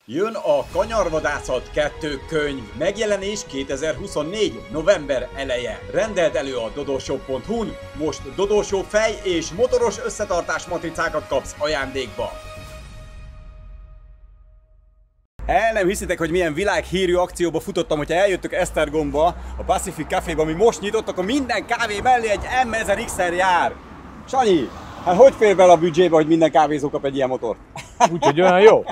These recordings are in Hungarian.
Jön a Kanyarvadászat 2 könyv, megjelenés 2024. november eleje. Rendeld elő a dodorshop.hu-n, most Dodorshop fej és motoros összetartás matricákat kapsz ajándékba. El nem hiszitek, hogy milyen világhírű akcióba futottam, hogyha eljöttök Esztergomba, a Pacific Caféba, ami most nyitott, akkor minden kávé mellé egy M1000 XR jár. Sanyi, hát hogy fér bele a büdzsébe, hogy minden kávézó kap egy ilyen motort? Úgyhogy olyan jó.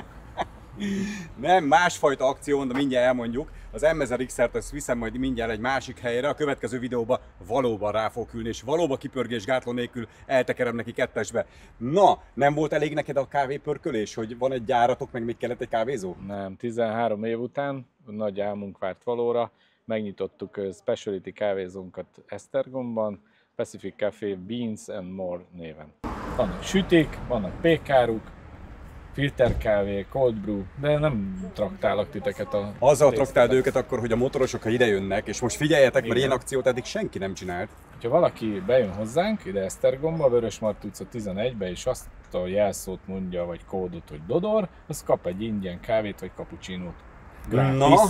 Nem, másfajta akció, de mindjárt elmondjuk. Az M1000 XR-t ezt viszem majd mindjárt egy másik helyre, a következő videóban valóban rá fog ülni, és valóban kipörgésgátló nélkül eltekerem neki kettesbe. Na, nem volt elég neked a kávépörkölés, hogy van egy gyáratok, meg még kellett egy kávézó? Nem, 13 év után nagy álmunk várt valóra, megnyitottuk specialty kávézónkat Esztergomban, Pacific Café Beans and More néven. Vannak sütik, vannak pékáruk, filterkávé, cold brew, de nem traktálok titeket a... Azzal traktáld őket akkor, hogy a motorosok, ha ide jönnek, és most figyeljetek, mert ilyen akciót eddig senki nem csinált. Ha valaki bejön hozzánk, ide Esztergomba, Vörösmarty utca 11-be, és azt a jelszót mondja, vagy kódot, hogy Dodor, az kap egy ingyen kávét, vagy cappuccinót. Na,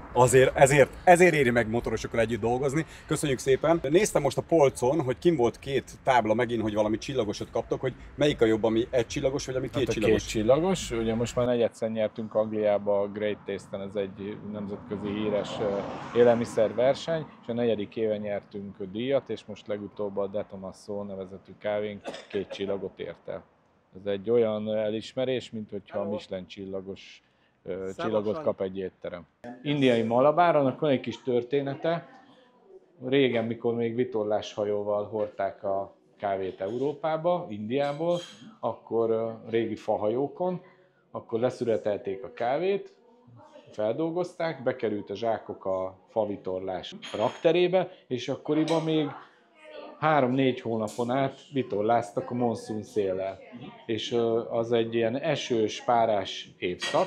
ezért éri meg motorosokkal együtt dolgozni. Köszönjük szépen. Néztem most a polcon, hogy kim volt két tábla megint, hogy valami csillagosat kaptok, hogy melyik a jobb, ami egy csillagos, vagy ami két csillagos? Két csillagos. Ugye most már negyedszer nyertünk Angliába a Great Taste-en, ez egy nemzetközi híres élelmiszerverseny, és a negyedik éve nyertünk díjat, és most legutóbb a De Tomaso nevezetű kávénk 2 csillagot ért el. Ez egy olyan elismerés, mint hogyha a Michelin csillagos csillagot kap egy étterem. Indiai Malabár, annak van egy kis története. Régen, mikor még vitorláshajóval hordták a kávét Európába, Indiából, akkor régi fahajókon, akkor leszüretelték a kávét, feldolgozták, bekerült a zsákok a favitorlás rakterébe, és akkoriban még 3-4 hónapon át vitorláztak a monszun széllel. És az egy ilyen esős, párás évszak,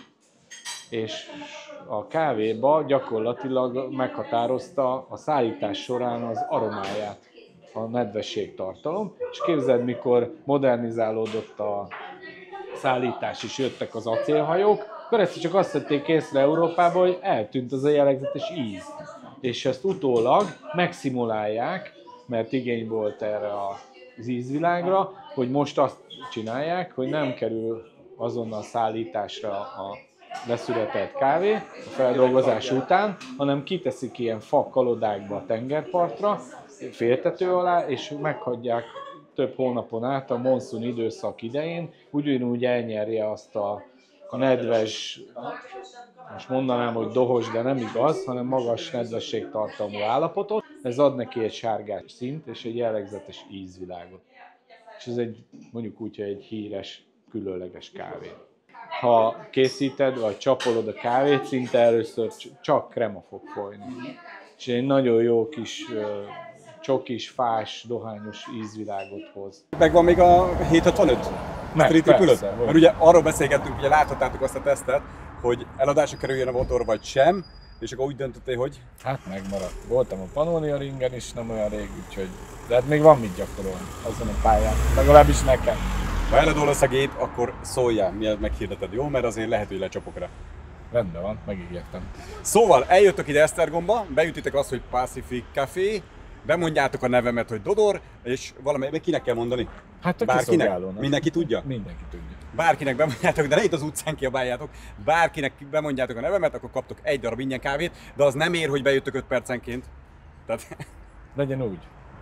és a kávéba gyakorlatilag meghatározta a szállítás során az aromáját, a nedvességtartalom. És képzeld, mikor modernizálódott a szállítás és jöttek az acélhajók, akkor ezt csak azt vették észre Európában, hogy eltűnt az a jellegzetes íz. És ezt utólag megszimulálják, mert igény volt erre az ízvilágra, hogy most azt csinálják, hogy nem kerül azonnal szállításra a leszüretelt kávé a feldolgozás után, hanem kiteszik ilyen fa kalodákba a tengerpartra, féltető alá, és meghagyják több hónapon át a monszun időszak idején, ugyanúgy elnyerje azt a nedves, most mondanám, hogy dohos, de nem igaz, hanem magas nedvességtartalmú állapotot. Ez ad neki egy sárgás színt és egy jellegzetes ízvilágot. És ez egy, mondjuk úgy, hogy egy híres, különleges kávé. Ha készíted, vagy csapolod a kávét, szinte először csak krema fog folyni. És egy nagyon jó kis csokis, fás, dohányos ízvilágot hoz. Megvan még a 765? Persze. Mert ugye arról beszélgettünk, ugye láthattátok azt a tesztet, hogy eladásra kerüljön a motor vagy sem, és akkor úgy döntöttél, hogy? Hát megmaradt. Voltam a Pannonia Ringen is nem olyan rég, úgyhogy... De hát még van mit gyakorolni azon a pályán, legalábbis nekem. Ha eladó lesz a gép, akkor szóljál, mielőtt meghirdeted, jó? Mert azért lehet, hogy lecsapok rá. Rendben van, megígértem. Szóval eljöttök ide Esztergomba, beütitek azt, hogy Pacific Café, bemondjátok a nevemet, hogy Dodor, és valamelyik kinek kell mondani? Hát a bárkinek? Mindenki tudja? Mindenki tudja. Bárkinek bemondjátok, de ne itt az utcán kiabáljátok, bárkinek bemondjátok a nevemet, akkor kaptok egy darab ingyen kávét, de az nem ér, hogy bejöttök 5 percenként. Tehát... Legyen úgy.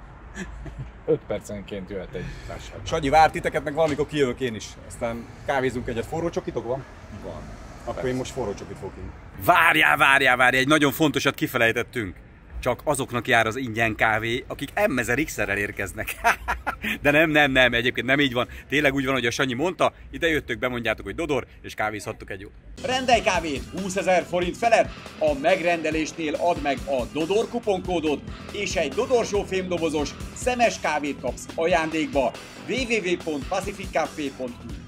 5 percenként jöhet egy társaság. Sanyi vár titeket, meg valamikor kijövök én is. Aztán kávézunk egyet. Forró csokitok van? Van. Akkor persze. én most forró csokit fogok inni. Várjál, egy nagyon fontosat kifelejtettünk. Csak azoknak jár az ingyen kávé, akik M1000 XR-rel érkeznek. De nem, egyébként nem így van. Tényleg úgy van, hogy a Sanyi mondta, ide jöttök, bemondjátok, hogy Dodor, és kávézhattok egy jót. Rendelj kávét 20 000 forint felett, a megrendelésnél add meg a Dodor kuponkódot, és egy Dodorshop fémdobozos szemes kávét kapsz ajándékba. www.pacificcafé.hu